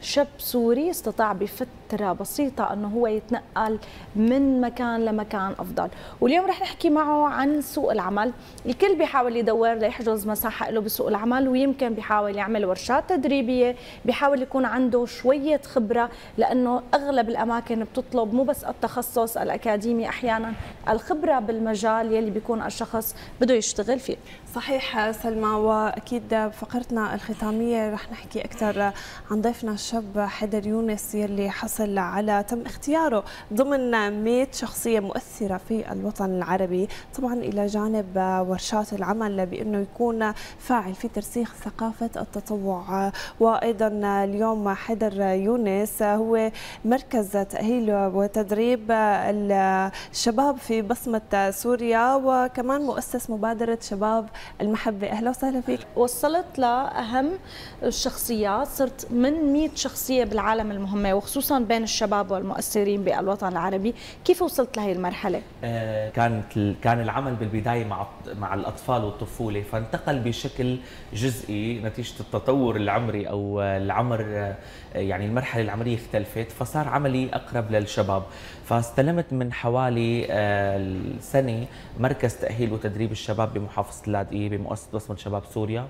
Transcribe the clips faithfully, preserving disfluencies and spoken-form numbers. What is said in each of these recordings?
شاب سوري استطاع بفترة بسيطة أنه هو يتنقل من مكان لمكان أفضل. واليوم رح نحكي معه عن سوق العمل. الكل بيحاول يدور ليحجز مساحة له بسوق العمل، ويمكن بيحاول يعمل ورشات تدريبية، بيحاول يكون عنده شوية خبرة، لأنه أغلب الأماكن بتطلب مو بس التخصص الأكاديمي، أحيانا الخبرة بالمجال يلي بيكون الشخص بده يشتغل فيه. صحيح سلمى، واكيد بفقرتنا الختاميه رح نحكي اكثر عن ضيفنا الشاب حيدر يونس يلي حصل على تم اختياره ضمن مئة شخصيه مؤثره في الوطن العربي، طبعا الى جانب ورشات العمل بانه يكون فاعل في ترسيخ ثقافه التطوع. وايضا اليوم حيدر يونس هو مركز تاهيل وتدريب الشباب في بصمه سوريا، وكمان مؤسس مبادره شباب المحبة. أهلا وسهلا فيك. وصلت لأهم الشخصيات، صرت من مئة شخصية بالعالم المهمة، وخصوصا بين الشباب والمؤثرين بالوطن العربي. كيف وصلت لهي المرحلة؟ آه كانت كان العمل بالبداية مع مع الأطفال والطفولة، فانتقل بشكل جزئي نتيجة التطور العمري أو العمر، يعني المرحلة العمرية اختلفت، فصار عملي أقرب للشباب. فاستلمت من حوالي سنة مركز تأهيل وتدريب الشباب بمحافظة اللاذقية بمؤسسة بصمة شباب سوريا.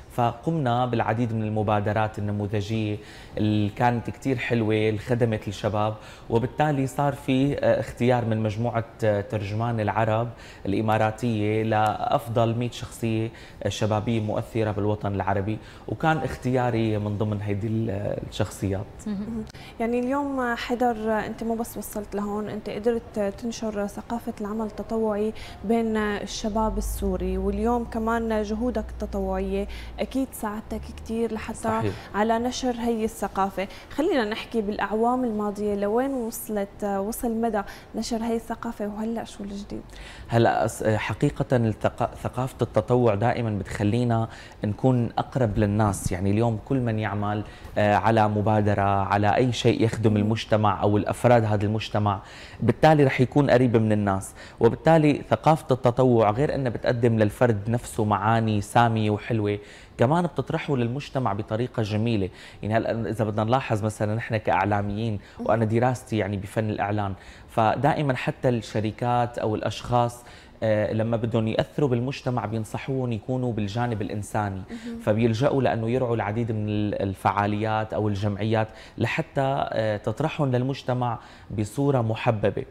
فقمنا بالعديد من المبادرات النموذجية اللي كانت كتير حلوة اللي خدمت الشباب، وبالتالي صار في اختيار من مجموعة ترجمان العرب الإماراتية لأفضل مئة شخصية شبابية مؤثرة بالوطن العربي، وكان اختياري من ضمن هيدي الشخصيات. يعني اليوم حيدر أنت مو بس وصلت لهون، أنت قدرت تنشر ثقافة العمل التطوعي بين الشباب السوري، واليوم كمان جهودك التطوعية أكيد ساعدتك كثير لحتى صحيح. على نشر هي الثقافة. خلينا نحكي بالأعوام الماضية لوين وصلت وصل مدى نشر هي الثقافة، وهلأ شو الجديد؟ هلا حقيقة ثقافة التطوع دائما بتخلينا نكون أقرب للناس. يعني اليوم كل من يعمل على مبادرة، على أي شيء يخدم المجتمع أو الأفراد هذا المجتمع، بالتالي رح يكون قريب من الناس. وبالتالي ثقافة التطوع غير أنها بتقدم للفرد نفسه معاني سامية وحلوة، كمان بتطرحه للمجتمع بطريقة جميلة. يعني هلا إذا بدنا نلاحظ مثلا نحن كإعلاميين، وأنا دراستي يعني بفن الإعلان، فدائما حتى الشركات أو الأشخاص لما بدهم يأثروا بالمجتمع بينصحوهم يكونوا بالجانب الإنساني، فبيلجأوا لأنه يرعوا العديد من الفعاليات أو الجمعيات لحتى تطرحهم للمجتمع بصورة محببة.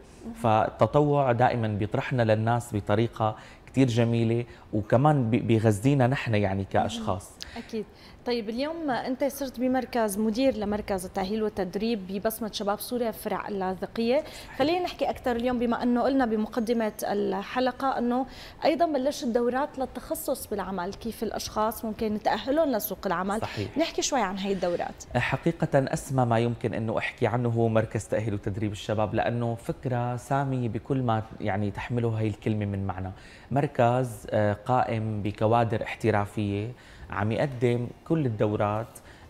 فالتطوع دائما بيطرحنا للناس بطريقة كتير جميلة، وكمان بيغذينا نحن يعني كأشخاص. أكيد. طيب اليوم أنت صرت بمركز مدير لمركز التأهيل والتدريب ببصمة شباب سوريا فرع اللاذقية. خلينا نحكي أكثر اليوم، بما أنه قلنا بمقدمة الحلقة أنه أيضا بلشت دورات للتخصص بالعمل، كيف الأشخاص ممكن نتأهلهم لسوق العمل. صحيح. نحكي شوي عن هاي الدورات. حقيقة أسمى ما يمكن أنه أحكي عنه هو مركز تأهيل وتدريب الشباب، لأنه فكرة سامية بكل ما يعني تحمله هاي الكلمة من معنى. مركز قائم بكوادر احترافية عم يقدم كل الدورات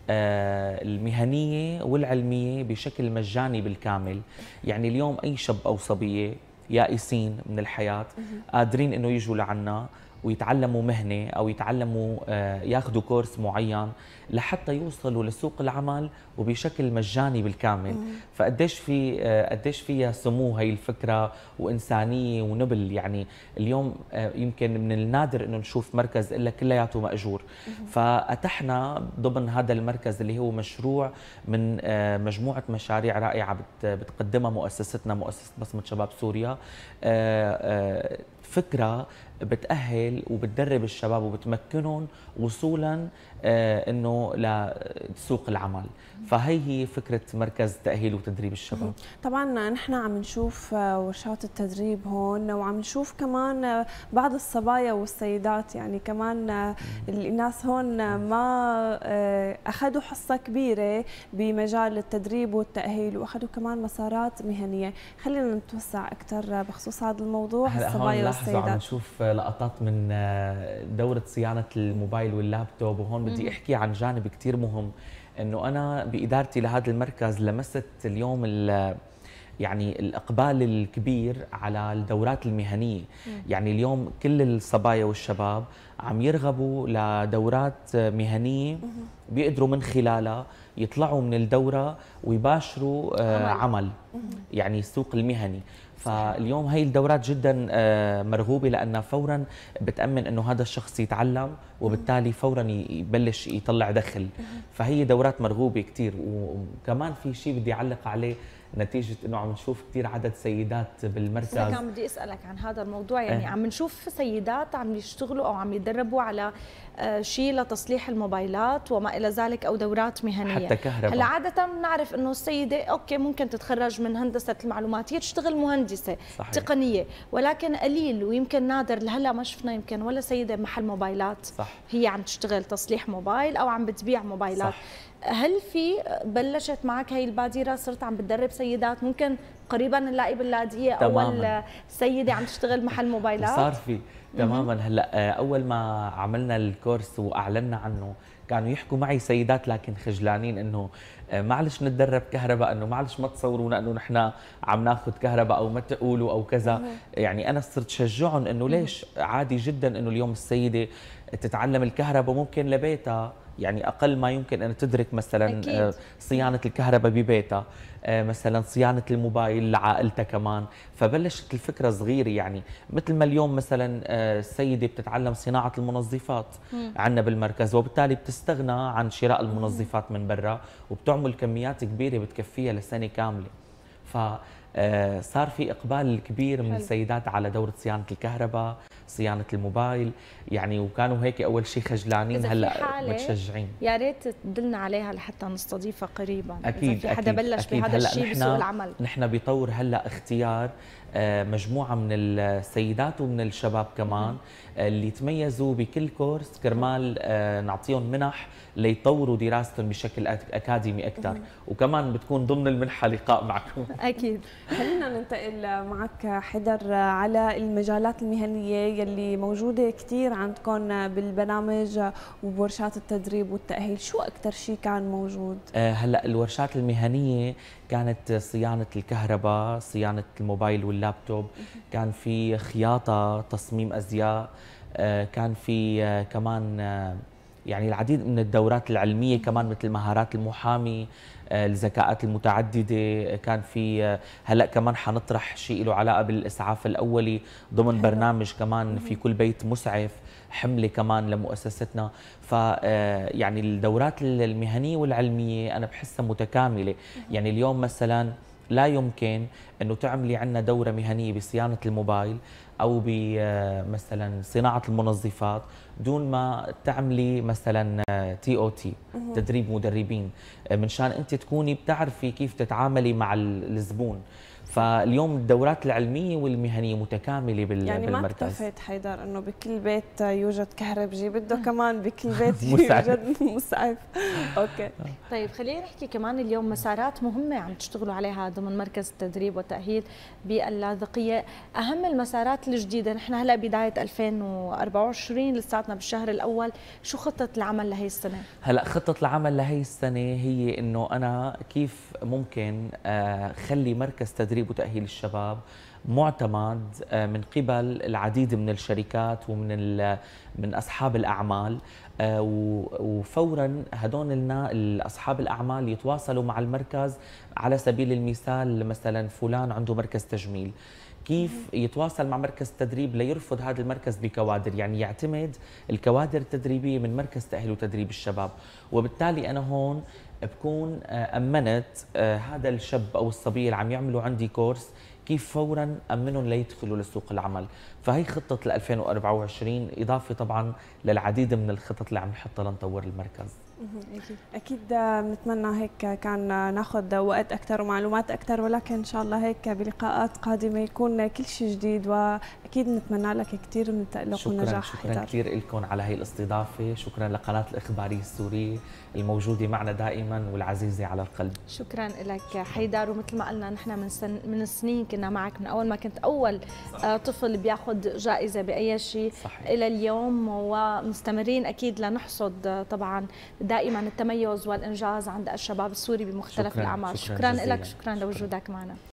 المهنية والعلمية بشكل مجاني بالكامل. يعني اليوم أي شاب أو صبية يائسين من الحياة قادرين إنه يجوا لعنا ويتعلموا مهنة أو يتعلموا ياخذوا كورس معين لحتى يوصلوا لسوق العمل وبشكل مجاني بالكامل. فقديش في قديش فيها سمو هي الفكرة وإنسانية ونبل. يعني اليوم يمكن من النادر إنه نشوف مركز إلا كلياته مأجور. فأتحنا ضمن هذا المركز اللي هو مشروع من مجموعة مشاريع رائعة بتقدمها مؤسستنا مؤسسة بصمة شباب سوريا، فكرة بتأهل وبتدرب الشباب وبتمكنهم وصولا آه انه لسوق العمل. فهي هي فكرة مركز تأهيل وتدريب الشباب. طبعا نحن عم نشوف ورشات التدريب هون، وعم نشوف كمان بعض الصبايا والسيدات، يعني كمان الناس هون ما اخذوا حصة كبيرة بمجال التدريب والتأهيل، واخذوا كمان مسارات مهنية. خلينا نتوسع اكثر بخصوص هذا الموضوع. الصبايا والسيدات عم نشوف لقطات من دورة صيانة الموبايل واللابتوب، وهون بدي احكي عن جانب كثير مهم، انه انا بادارتي لهذا المركز لمست اليوم يعني الإقبال الكبير على الدورات المهنية. يعني اليوم كل الصبايا والشباب عم يرغبوا لدورات مهنية بيقدروا من خلالها يطلعوا من الدورة ويباشروا عمل, عمل. يعني السوق المهني. فاليوم هي الدورات جدا مرغوبة لأنها فورا بتأمن أنه هذا الشخص يتعلم وبالتالي فورا يبلش يطلع دخل. فهي دورات مرغوبة كتير. وكمان في شيء بدي أعلق عليه نتيجة أنه عم نشوف كتير عدد سيدات بالمركز. لك عم بدي أسألك عن هذا الموضوع. يعني عم نشوف سيدات عم يشتغلوا أو عم يتدربوا على شيء لتصليح الموبايلات وما إلى ذلك أو دورات مهنية. حتى كهرباء. هلا عادة بنعرف أنه السيدة أوكي ممكن تتخرج من هندسة المعلومات هي تشتغل مهندسة صحيح. تقنية، ولكن قليل ويمكن نادر لهلا ما شفنا يمكن ولا سيدة محل موبايلات صح. هي عم تشتغل تصليح موبايل أو عم بتبيع موبايلات صح. هل في بلشت معك هي البادرة صرت عم بتدرب سيدات ممكن قريبا نلاقي باللاذقية أول سيدة عم تشتغل محل موبايلات؟ صار في تماما. هلا اول ما عملنا الكورس واعلنا عنه كانوا يحكوا معي سيدات لكن خجلانين انه معلش نتدرب كهرباء، انه معلش ما تصورونا انه نحن عم ناخذ كهرباء او ما تقولوا او كذا. يعني انا صرت شجعهم انه ليش عادي جدا انه اليوم السيده تتعلم الكهرباء ممكن لبيتها. يعني اقل ما يمكن ان تدرك مثلا أكيد. صيانه الكهرباء ببيتها، مثلا صيانه الموبايل لعائلتها كمان. فبلشت الفكره صغيره. يعني مثل ما اليوم مثلا السيده بتتعلم صناعه المنظفات عندنا بالمركز وبالتالي بتستغنى عن شراء المنظفات من برا وبتعمل كميات كبيره بتكفيها لسنه كامله. فصار في اقبال كبير من السيدات على دوره صيانه الكهرباء، صيانه الموبايل. يعني وكانوا هيك اول شيء خجلانين، هلا متشجعين. يا ريت تدلنا عليها لحتى نستضيفها قريبا. اكيد إذا في حدا أكيد بلش أكيد. بهذا الشيء بسوق العمل. نحن بطور هلا اختيار مجموعه من السيدات ومن الشباب كمان اللي تميزوا بكل كورس كرمال نعطيهم منح ليطوروا دراستهم بشكل اكاديمي اكثر. وكمان بتكون ضمن المنحه لقاء معكم. اكيد. خلينا ننتقل معك حدر على المجالات المهنيه يلي موجوده كثير عندكم بالبرنامج وبورشات التدريب والتاهيل. شو اكثر شيء كان موجود؟ هلا الورشات المهنيه كانت صيانه الكهرباء، صيانه الموبايل واللابتوب، كان في خياطه، تصميم ازياء، كان في كمان يعني العديد من الدورات العلميه كمان مثل مهارات المحامي، الذكاءات المتعدده. كان في هلا كمان حنطرح شيء له علاقه بالاسعاف الاولي ضمن برنامج كمان في كل بيت مسعف، حمله كمان لمؤسستنا. ف يعني الدورات المهنيه والعلميه انا بحسها متكامله. يعني اليوم مثلا لا يمكن انه تعملي عندنا دوره مهنيه بصيانه الموبايل او بمثلا صناعه المنظفات دون ما تعملي مثلا تي او تي تدريب مدربين، منشان انت تكوني بتعرفي كيف تتعاملي مع الزبون. فاليوم الدورات العلميه والمهنيه متكامله بالمركز. يعني ما اكتفيت حيدر انه بكل بيت يوجد كهربجي، بده كمان بكل بيت يوجد مسعف. اوكي طيب خلينا نحكي كمان اليوم مسارات مهمه عم تشتغلوا عليها ضمن مركز التدريب والتاهيل باللاذقيه. اهم المسارات الجديده، نحن هلا بدايه ألفين وأربعة وعشرين لساتنا بالشهر الاول، شو خطه العمل لهي السنه؟ هلا خطه العمل لهي السنه هي انه انا كيف ممكن اخلي مركز تدريب وتأهيل الشباب معتمد من قبل العديد من الشركات ومن من أصحاب الأعمال، وفورا هدول لنا أصحاب الأعمال يتواصلوا مع المركز. على سبيل المثال مثلا فلان عنده مركز تجميل، كيف يتواصل مع مركز تدريب ليرفض هذا المركز بكوادر، يعني يعتمد الكوادر التدريبية من مركز تأهيل وتدريب الشباب. وبالتالي أنا هون بكون أمنت هذا الشاب أو الصبية اللي عم يعملوا عندي كورس كيف فورا أمنهم ليدخلوا لسوق العمل. فهي خطة ل ألفين وأربعة وعشرين، إضافة طبعا للعديد من الخطط اللي عم نحطها لنطور المركز. أكيد أكيد بنتمنى هيك كان ناخذ وقت أكثر ومعلومات أكثر، ولكن إن شاء الله هيك بلقاءات قادمة يكون كل شيء جديد. وأكيد نتمنى لك كثير من التألق والنجاح. شكرا شكرا كثير لكم على هي الاستضافة. شكرا لقناة الإخبارية السورية الموجودة معنا دائما والعزيزة على القلب. شكرا لك حيدر. ومثل ما قلنا نحن من سن من السنين كنا معك، من أول ما كنت أول صحيح. طفل بياخذ جائزة بأي شيء إلى اليوم، ومستمرين أكيد لنحصد طبعا دائما التميز والإنجاز عند الشباب السوري بمختلف شكراً الأعمال. شكرا, شكرا لك، شكرا لوجودك معنا.